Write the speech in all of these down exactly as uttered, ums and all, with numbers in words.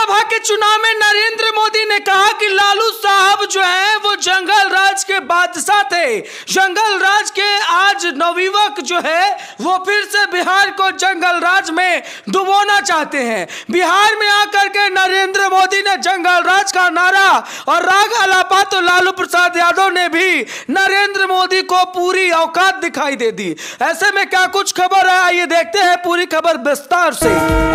लोकसभा के चुनाव में नरेंद्र मोदी ने कहा कि लालू साहब जो है वो जंगल राज के बादशाह थे। जंगल राज के आज नवयुवक जो है वो फिर से बिहार को जंगल राज में डुबोना चाहते हैं। बिहार में आकर के नरेंद्र मोदी ने जंगल राज का नारा और राग अलापा तो लालू प्रसाद यादव ने भी नरेंद्र मोदी को पूरी औकात दिखाई दे दी। ऐसे में क्या कुछ खबर है, आइए देखते हैं पूरी खबर विस्तार से।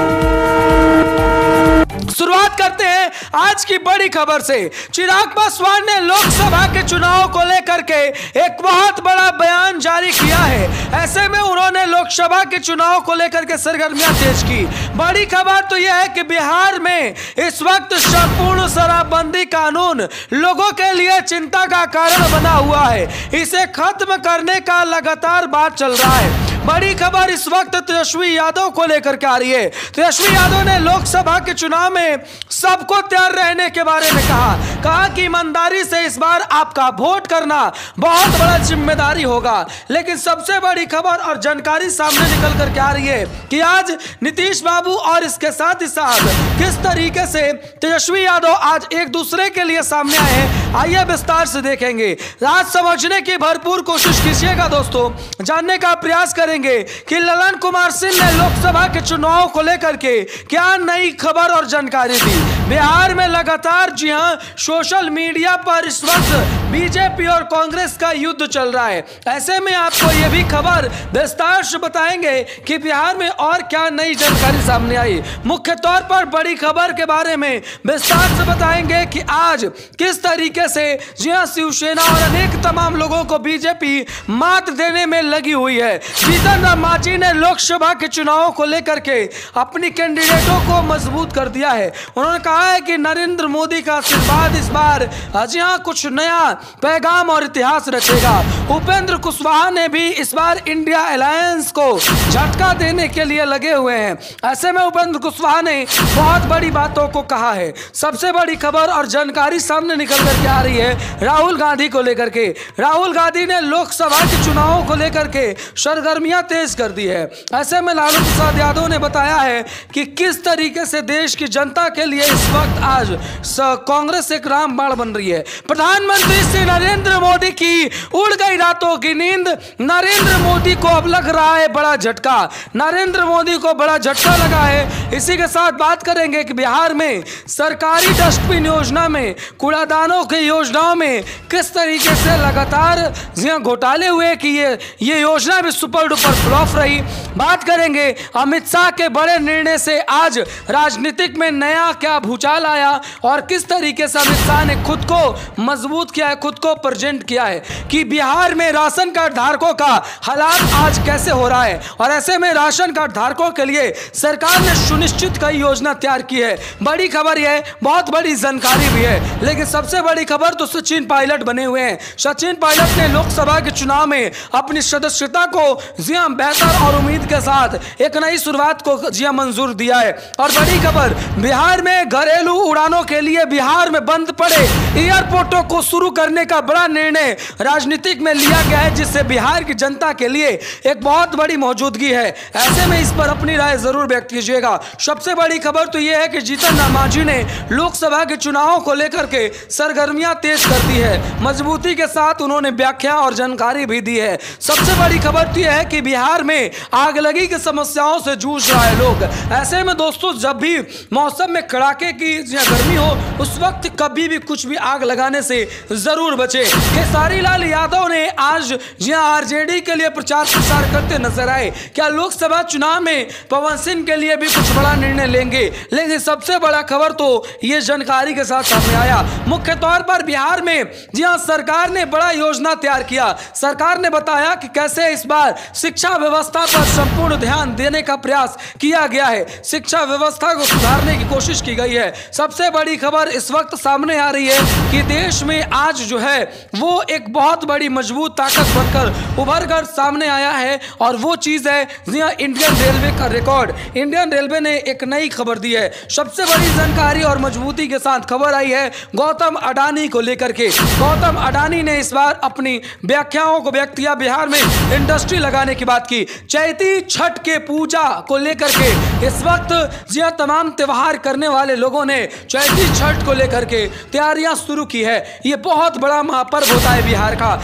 शुरुआत करते हैं आज की बड़ी खबर से। चिराग पासवान ने लोकसभा के चुनाव को लेकर के एक बहुत बड़ा बयान जारी किया है। ऐसे में उन्होंने लोकसभा के चुनाव को लेकर के सरगर्मियां तेज की। बड़ी खबर तो यह है कि बिहार में इस वक्त संपूर्ण शराबबंदी कानून लोगों के लिए चिंता का कारण बना हुआ है। इसे खत्म करने का लगातार बात चल रहा है। बड़ी खबर इस वक्त तेजस्वी यादव को लेकर के आ रही है। तेजस्वी यादव ने लोकसभा के चुनाव में सबको तैयार रहने के बारे में कहा कहा कि ईमानदारी से इस बार आपका वोट करना बहुत बड़ा जिम्मेदारी होगा। लेकिन सबसे बड़ी खबर और जानकारी सामने निकल करके आ रही है कि आज नीतीश बाबू और इसके साथ ही साथ किस तरीके से तेजस्वी यादव आज एक दूसरे के लिए सामने आए हैं, आइए विस्तार से देखेंगे। आज समझने की भरपूर कोशिश कीजिएगा दोस्तों, जानने का प्रयास करेंगे कि ललन कुमार सिंह ने लोकसभा के चुनाव को लेकर के क्या नई खबर और जानकारी दी। बिहार में लगातार जी हां सोशल मीडिया पर इस वक्त बीजेपी और कांग्रेस का युद्ध चल रहा है। ऐसे में आपको यह भी खबर विस्तार से बताएंगे कि बिहार में और क्या नई जानकारी सामने आई। मुख्य तौर पर बड़ी खबर के बारे में विस्तार से बताएंगे कि आज किस तरीके से जी हां शिवसेना और अनेक तमाम लोगों को बीजेपी मात देने में लगी हुई है। जीतन राम मांझी ने लोकसभा के चुनाव को लेकर के अपनी कैंडिडेटों को मजबूत कर दिया है। उन्होंने कहा है कि नरेंद्र मोदी का आशीर्वाद इस बार आज यहाँ कुछ नया पैगाम और इतिहास रचेगा। उपेंद्र कुशवाहा ने भी इस बार इंडिया अलायंस को झटका देने के लिए लगे हुए हैं। ऐसे में उपेंद्र कुशवाहा ने बहुत बड़ी बातों को कहा है। सबसे बड़ी खबर और जानकारी सामने निकल करके आ रही है राहुल गांधी को लेकर के। राहुल गांधी ने लोकसभा के चुनावों को लेकर के सरगर्मियां तेज कर दी है। ऐसे में लालू प्रसाद यादव ने बताया है कि किस तरीके से देश की जनता के लिए इस वक्त आज कांग्रेस एक रामबाण बन रही है। प्रधानमंत्री श्री नरेंद्र मोदी की उड़ गई रातों की नींद। नरेंद्र मोदी को अब लग रहा है बड़ा झटका। नरेंद्र मोदी को बड़ा झटका लगा है। इसी के साथ बात करेंगे कि बिहार में सरकारी डस्टबिन योजना में, कूड़ादानों की योजनाओं में किस तरीके से लगातार घोटाले हुए कि ये ये योजना भी सुपर डुपर फ्लॉप रही। बात करेंगे अमित शाह के बड़े निर्णय से आज राजनीतिक में नया क्या भूचाल आया और किस तरीके से अमित शाह ने खुद को मजबूत किया है, खुद को प्रेजेंट किया है कि बिहार में राशन कार्ड धारकों का हालात आज कैसे हो रहा है। और ऐसे में राशन कार्ड धारकों के लिए सरकार ने सुनिश्चित कई योजना तैयार की है। बड़ी खबर यह है, बहुत बड़ी जानकारी भी है। लेकिन सबसे बड़ी खबर तो सचिन पायलट बने हुए हैं। सचिन पायलट ने लोकसभा के चुनाव में अपनी सदस्यता को जिया बेहतर और उम्मीद के साथ एक नई शुरुआत को जिया मंजूर दिया है। और बड़ी खबर, बिहार में घरेलू उड़ानों के लिए बिहार में बंद पड़े एयरपोर्टों को शुरू करने का बड़ा निर्णय राजनीतिक में लिया गया है, जिससे बिहार की जनता के लिए एक बहुत बड़ी मौजूदगी है। ऐसे में इस पर अपनी राय जरूर व्यक्त कीजिएगा। सबसे बड़ी खबर तो यह है कि जीतन राम मांझी ने लोकसभा के चुनावों को लेकर के सरगर्मियां तेज कर दी है। मजबूती के साथ उन्होंने व्याख्या और जानकारी भी दी है। सबसे बड़ी खबर तो यह है कि बिहार में आगलगी की समस्याओं से जूझ रहा है लोग। ऐसे में दोस्तों, जब भी मौसम में कड़ाके की गर्मी हो उस वक्त कभी भी कुछ भी आग लगाने से जरूर बचे। खेसारी लाल यादव ने आज जहां आरजेडी के लिए प्रचार प्रसार करते नजर आए। क्या लोकसभा चुनाव में पवन सिंह के लिए भी कुछ बड़ा निर्णय लेंगे? लेकिन सबसे बड़ा खबर तो ये जानकारी के साथ सामने आया। मुख्य तौर पर बिहार में जहां सरकार ने बड़ा योजना तैयार किया। सरकार ने बताया कि कैसे इस बार शिक्षा व्यवस्था पर संपूर्ण ध्यान देने का प्रयास किया गया है। शिक्षा व्यवस्था को सुधारने की कोशिश की गई है। सबसे बड़ी खबर इस वक्त सामने आ रही है कि देश में आज जो है वो एक बहुत बड़ी मजबूत ताकत बनकर उभर कर सामने आया है, और वो चीज़ है इंडियन रेलवे का रिकॉर्ड। इंडियन रेलवे ने एक नई खबर दी है, सबसे बड़ी जानकारी और मजबूती के साथ खबर आई है गौतम अडानी को लेकर के। गौतम अडानी ने इस बार अपनी व्याख्याओं को व्यक्त किया, बिहार में इंडस्ट्री लगाने की बात की। चैती छठ के पूजा को लेकर के इस वक्त जी हाँ तमाम त्योहार करने वाले लोगों ने चैती छठ को लेकर के तैयारियां शुरू की है। ये बहुत बड़ा महापर्व होता है बिहार का।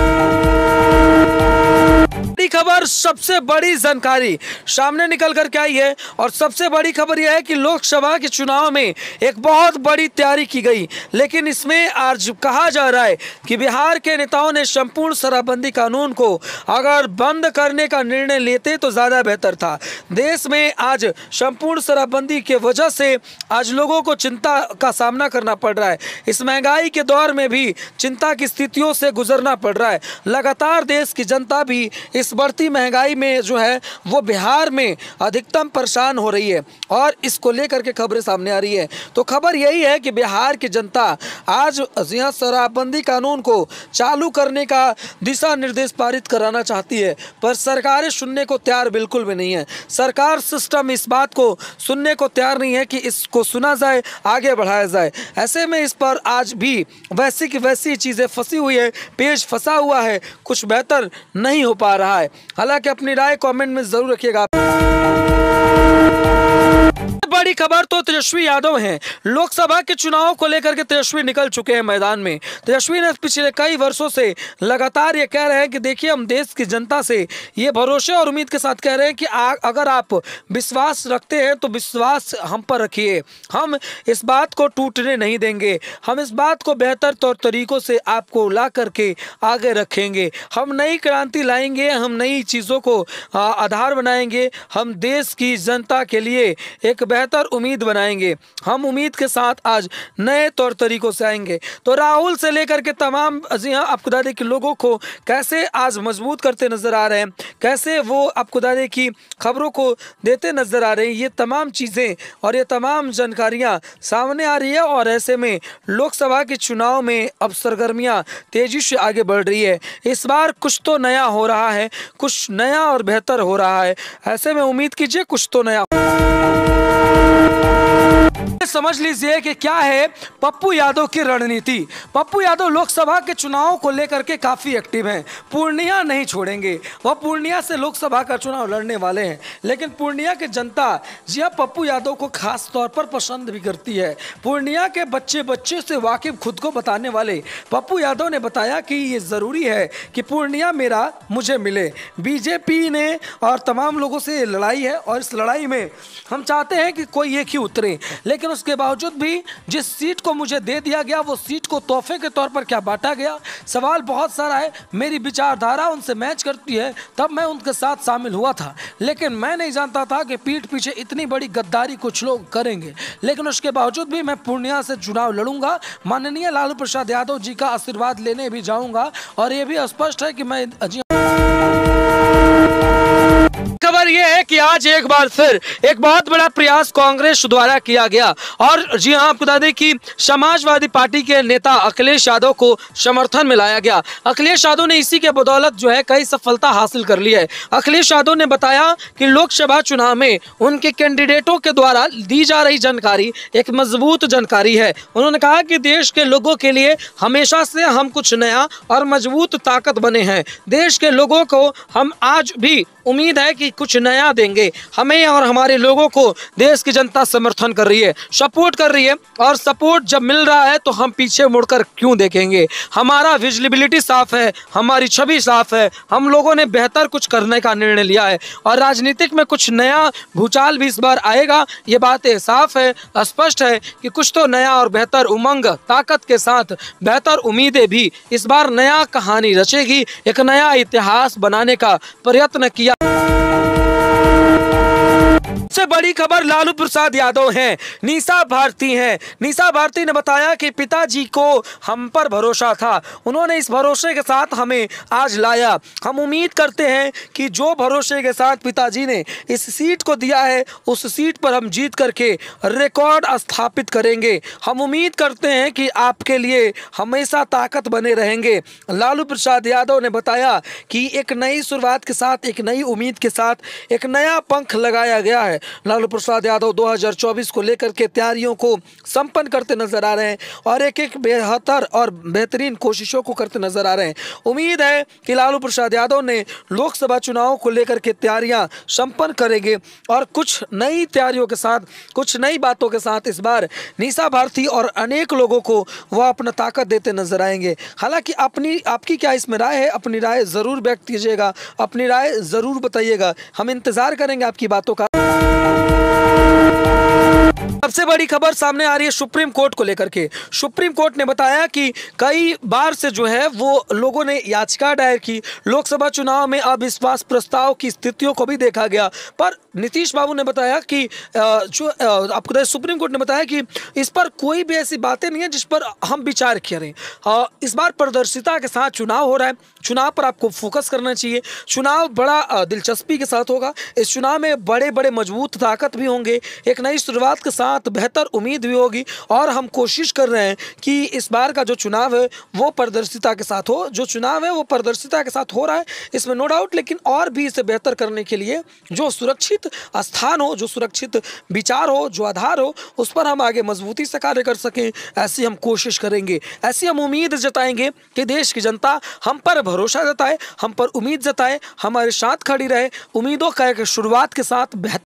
बड़ी खबर, सबसे बड़ी जानकारी सामने निकल कर के आई है, और सबसे बड़ी खबर यह है कि लोकसभा के चुनाव में एक बहुत बड़ी तैयारी की गई, लेकिन इसमें आज कहा जा रहा है कि बिहार के नेताओं ने संपूर्ण शराबबंदी कानून को अगर बंद करने का निर्णय लेते तो ज़्यादा बेहतर था। देश में आज संपूर्ण शराबबंदी के वजह से आज लोगों को चिंता का सामना करना पड़ रहा है। इस महंगाई के दौर में भी चिंता की स्थितियों से गुजरना पड़ रहा है। लगातार देश की जनता भी इस बढ़ती महंगाई में जो है वो बिहार में अधिकतम परेशान हो रही है, और इसको लेकर के खबरें सामने आ रही है। तो खबर यही है कि बिहार की जनता आज यहाँ शराबबंदी कानून को चालू करने का दिशा निर्देश पारित कराना चाहती है, पर सरकारें सुनने को तैयार बिल्कुल भी नहीं है। सरकार सिस्टम इस बात को सुनने को तैयार नहीं है कि इसको सुना जाए, आगे बढ़ाया जाए। ऐसे में इस पर आज भी वैसी की वैसी चीज़ें फंसी हुई है, पेज फंसा हुआ है, कुछ बेहतर नहीं हो पा रहा है। हालांकि अपनी राय कमेंट में जरूर रखिएगा। बड़ी खबर तो तेजस्वी यादव हैं। लोकसभा के चुनाव को लेकर के तेजस्वी निकल चुके हैं मैदान में। तेजस्वी ने पिछले कई वर्षों से लगातार ये कह रहे हैं कि देखिए हम देश की जनता से ये भरोसे और उम्मीद के साथ कह रहे हैं कि आ, अगर आप विश्वास रखते हैं तो विश्वास हम पर रखिए, हम इस बात को टूटने नहीं देंगे, हम इस बात को बेहतर तौर तरीकों से आपको ला करके आगे रखेंगे, हम नई क्रांति लाएंगे, हम नई चीज़ों को आ, आधार बनाएंगे, हम देश की जनता के लिए एक बेहतर उम्मीद बनाएंगे, हम उम्मीद के साथ आज नए तौर तरीकों से आएंगे। तो राहुल से लेकर के तमाम जी हाँ आपको बता दें कि लोगों को कैसे आज मजबूत करते नजर आ रहे हैं, कैसे वो आपको बता दें कि खबरों को देते नजर आ रहे हैं, ये तमाम चीज़ें और ये तमाम जानकारियाँ सामने आ रही है। और ऐसे में लोकसभा के चुनाव में अब सरगर्मियाँ तेजी से आगे बढ़ रही है। इस बार कुछ तो नया हो रहा है, कुछ नया और बेहतर हो रहा है। ऐसे में उम्मीद कीजिए कुछ तो नया। समझ लीजिए कि क्या है पप्पू यादव की रणनीति। पप्पू यादव लोकसभा के चुनाव को लेकर के काफी एक्टिव हैं। पूर्णिया नहीं छोड़ेंगे, वह पूर्णिया से लोकसभा का चुनाव लड़ने वाले हैं। लेकिन पूर्णिया की जनता जी हाँ पप्पू यादव को खास तौर पर पसंद भी करती है। पूर्णिया के बच्चे बच्चे से वाकिफ खुद को बताने वाले पप्पू यादव ने बताया कि ये जरूरी है कि पूर्णिया मेरा मुझे मिले। बीजेपी ने और तमाम लोगों से लड़ाई है, और इस लड़ाई में हम चाहते हैं कि कोई एक ही उतरे, लेकिन उसके बावजूद भी जिस सीट को मुझे दे दिया गया वो सीट को तोहफे के तौर पर क्या बांटा गया, सवाल बहुत सारा है। मेरी विचारधारा उनसे मैच करती है, तब मैं उनके साथ शामिल हुआ था, लेकिन मैं नहीं जानता था कि पीठ पीछे इतनी बड़ी गद्दारी कुछ लोग करेंगे। लेकिन उसके बावजूद भी मैं पूर्णिया से चुनाव लड़ूंगा, माननीय लालू प्रसाद यादव जी का आशीर्वाद लेने भी जाऊंगा। और ये भी स्पष्ट है कि मैं खबर यह है कि आज एक बार फिर एक बहुत बड़ा प्रयास कांग्रेस द्वारा किया गया, और जी हां आपको बता दें कि समाजवादी पार्टी के नेता अखिलेश यादव को समर्थन में लाया गया। अखिलेश यादव ने इसी के बदौलत जो है कई सफलता हासिल कर ली है। अखिलेश यादव ने बताया कि लोकसभा चुनाव में उनके कैंडिडेटों के द्वारा दी जा रही जानकारी एक मजबूत जानकारी है। उन्होंने कहा कि देश के लोगों के लिए हमेशा से हम कुछ नया और मजबूत ताकत बने हैं। देश के लोगों को हम आज भी उम्मीद है कि कुछ नया देंगे। हमें और हमारे लोगों को देश की जनता समर्थन कर रही है, सपोर्ट कर रही है, और सपोर्ट जब मिल रहा है तो हम पीछे मुड़कर क्यों देखेंगे। हमारा विजिबिलिटी साफ है, हमारी छवि साफ है, हम लोगों ने बेहतर कुछ करने का निर्णय लिया है, और राजनीतिक में कुछ नया भूचाल भी इस बार आएगा। ये बातें साफ है, स्पष्ट है कि कुछ तो नया और बेहतर उमंग ताकत के साथ बेहतर उम्मीदें भी इस बार नया कहानी रचेगी, एक नया इतिहास बनाने का प्रयत्न किया। सबसे बड़ी खबर लालू प्रसाद यादव हैं। निशा भारती हैं। निशा भारती ने बताया कि पिताजी को हम पर भरोसा था, उन्होंने इस भरोसे के साथ हमें आज लाया। हम उम्मीद करते हैं कि जो भरोसे के साथ पिताजी ने इस सीट को दिया है उस सीट पर हम जीत करके रिकॉर्ड स्थापित करेंगे। हम उम्मीद करते हैं कि आपके लिए हमेशा ताकत बने रहेंगे। लालू प्रसाद यादव ने बताया कि एक नई शुरुआत के साथ, एक नई उम्मीद के साथ एक नया पंख लगाया गया है। लालू प्रसाद यादव दो हज़ार चौबीस को लेकर के तैयारियों को संपन्न करते नजर आ रहे हैं और एक एक बेहतर और बेहतरीन कोशिशों को करते नजर आ रहे हैं। उम्मीद है कि लालू प्रसाद यादव ने लोकसभा चुनाव को लेकर के तैयारियां संपन्न करेंगे और कुछ नई तैयारियों के साथ, कुछ नई बातों के साथ इस बार निशा भारती और अनेक लोगों को वह अपना ताकत देते नजर आएंगे। हालांकि अपनी आपकी क्या इसमें राय है? अपनी राय जरूर व्यक्त कीजिएगा, अपनी राय जरूर बताइएगा। हम इंतजार करेंगे आपकी बातों का। सबसे बड़ी खबर सामने आ रही है सुप्रीम कोर्ट को लेकर के। सुप्रीम कोर्ट ने बताया कि कई बार से जो है वो लोगों ने याचिका दायर की। लोकसभा चुनाव में अविश्वास प्रस्ताव की स्थितियों को भी देखा गया, पर नीतीश बाबू ने बताया कि जो आपको सुप्रीम कोर्ट ने बताया कि इस पर कोई भी ऐसी बातें नहीं है जिस पर हम विचार करें। इस बार पारदर्शिता के साथ चुनाव हो रहा है, चुनाव पर आपको फोकस करना चाहिए। चुनाव बड़ा दिलचस्पी के साथ होगा। इस चुनाव में बड़े बड़े मजबूत ताकत भी होंगे, एक नई शुरुआत के साथ बेहतर उम्मीद भी होगी और हम कोशिश कर रहे हैं कि इस बार का जो चुनाव है वो पारदर्शिता के साथ हो। जो चुनाव है वो पारदर्शिता के साथ हो रहा है, इसमें नो डाउट, लेकिन और भी इसे बेहतर करने के लिए जो सुरक्षित स्थान हो, जो सुरक्षित विचार हो, जो आधार हो, उस पर हम आगे मजबूती से कार्य कर सकें, ऐसी हम कोशिश करेंगे। ऐसी हम उम्मीद जताएंगे कि देश की जनता हम पर भरोसा जताए, हम पर उम्मीद जताए, हमारे साथ खड़ी रहे। उम्मीदों का एक शुरुआत के साथ बेहतर